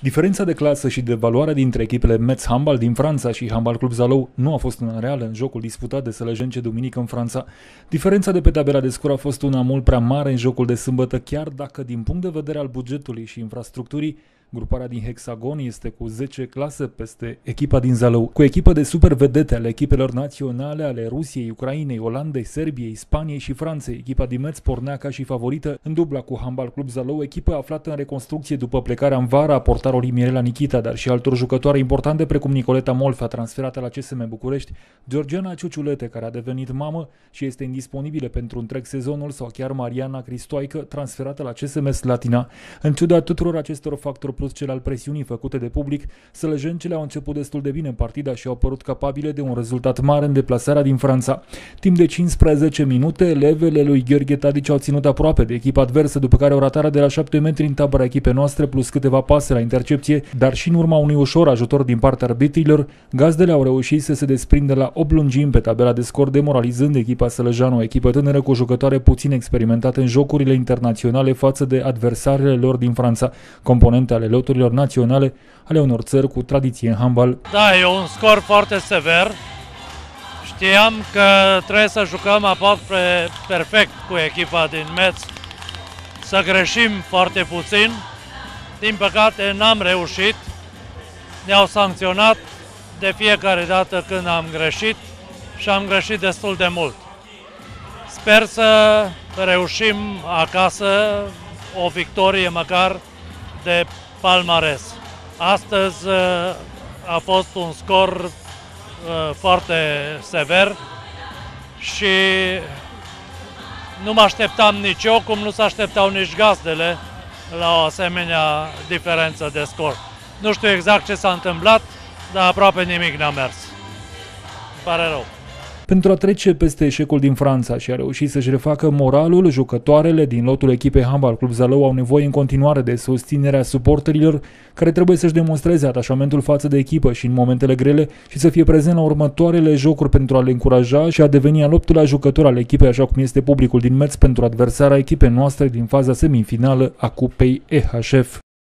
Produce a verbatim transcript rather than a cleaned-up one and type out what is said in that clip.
Diferența de clasă și de valoare dintre echipele Metz Handball din Franța și Handball Club Zalău nu a fost una reală în jocul disputat de Sălăjence duminică în Franța. Diferența de pe tabela de scor a fost una mult prea mare în jocul de sâmbătă, chiar dacă din punct de vedere al bugetului și infrastructurii, gruparea din Hexagon este cu zece clase peste echipa din Zalău. Cu echipă de super vedete ale echipelor naționale ale Rusiei, Ucrainei, Olandei, Serbiei, Spaniei și Franței, echipa din Metz pornea ca și favorită în dubla cu Handball Club Zalău, echipă aflată în reconstrucție după plecarea în vară a portarului Mirela Nichita, dar și altor jucătoare importante precum Nicoleta Molfea, transferată la C S M București, Georgiana Ciuciulete, care a devenit mamă și este indisponibilă pentru întreg sezonul, sau chiar Mariana Cristoaică, transferată la C S M Slatina. În ciuda tuturor acestor factori plus cel al presiunii făcute de public, sălăjencele au început destul de bine în partida și au părut capabile de un rezultat mare în deplasarea din Franța. Timp de cincisprezece minute, elevele lui Gheorghe Tadici au ținut aproape de echipa adversă, după care o ratare de la șapte metri în tabăra echipei noastre, plus câteva pase la intercepție, dar și în urma unui ușor ajutor din partea arbitrilor, gazdele au reușit să se desprindă la opt lungimi pe tabela de scor, demoralizând echipa sălăjeană, o echipă tânără cu jucătoare puțin experimentate în jocurile internaționale față de adversarele lor din Franța, componente ale loturilor naționale ale unor țări cu tradiție în handbal. Da, e un scor foarte sever. Știam că trebuie să jucăm aproape perfect cu echipa din Metz, să greșim foarte puțin. Din păcate n-am reușit. Ne-au sancționat de fiecare dată când am greșit și am greșit destul de mult. Sper să reușim acasă o victorie măcar de palmares. Astăzi a fost un scor foarte sever și nu mă așteptam nici eu, cum nu se așteptau nici gazdele la o asemenea diferență de scor. Nu știu exact ce s-a întâmplat, dar aproape nimic n-a mers. Îmi pare rău. Pentru a trece peste eșecul din Franța și a reuși să-și refacă moralul, jucătoarele din lotul echipei Handball Club Zalău au nevoie în continuare de susținerea suporterilor, care trebuie să-și demonstreze atașamentul față de echipă și în momentele grele și să fie prezent la următoarele jocuri pentru a le încuraja și a deveni al optulea jucător al echipei, așa cum este publicul din Metz pentru adversarea echipei noastre din faza semifinală a Cupei E H F.